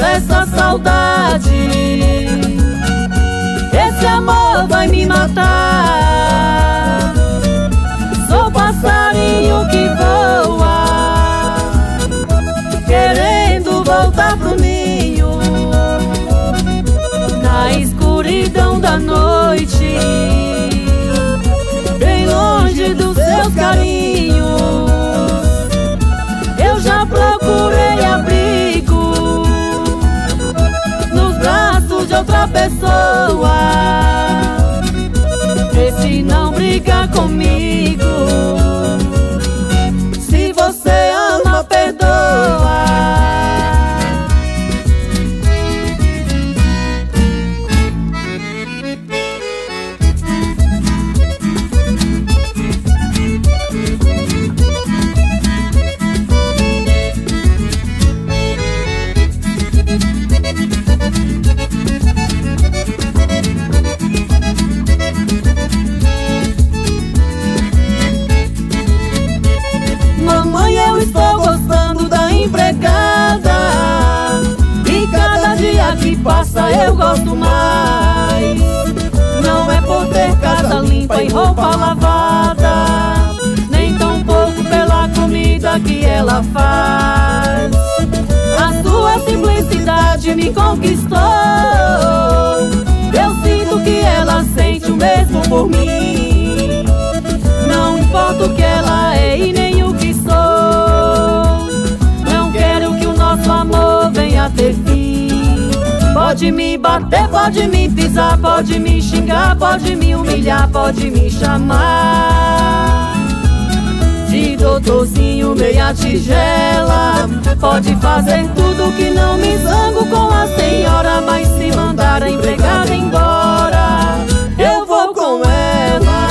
dessa saudade. Esse amor vai me matar. Sou passarinho que voa, querendo voltar pro ninho, na escuridão da noite, bem longe dos seus carinhos. Eu já procurei abrigo nos braços de outra pessoa. Vê se não briga comigo. Se você ama, perdoa. Mamãe, eu estou gostando da empregada, e cada dia que passa eu gosto mais. Não é por ter casa limpa e roupa lavada, nem tão pouco pela comida que ela faz. A sua simplicidade me conquistou. Eu sinto que ela sente o mesmo por mim. Não importa o que ela é e nem o que sou, não quero que o nosso amor venha a ter fim. Pode me bater, pode me pisar, pode me xingar, pode me humilhar, pode me chamar de doutorzinho meia tigela. Pode fazer tudo que não me zango com a senhora, mas se mandar a empregada embora, eu vou com ela.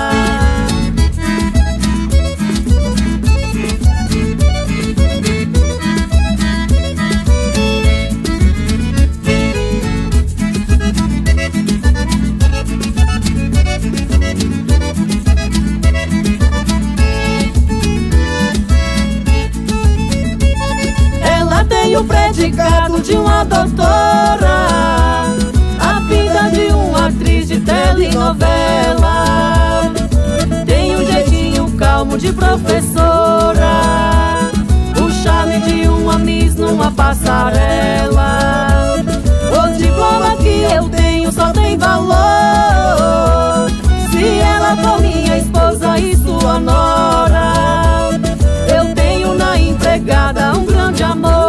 Tem o predicado de uma doutora, a vida de uma atriz de telenovela. Tem um jeitinho calmo de professora, o charme de uma miss numa passarela. O diploma que eu tenho só tem valor se ela for minha esposa e sua nora. Eu tenho na empregada um grande amor.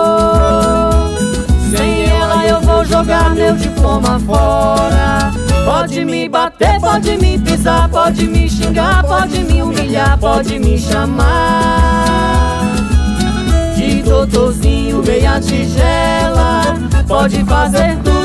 Sem ela eu vou jogar meu diploma fora. Pode me bater, pode me pisar, pode me xingar, pode me humilhar, pode me chamar de doutorzinho meia tigela. Pode fazer tudo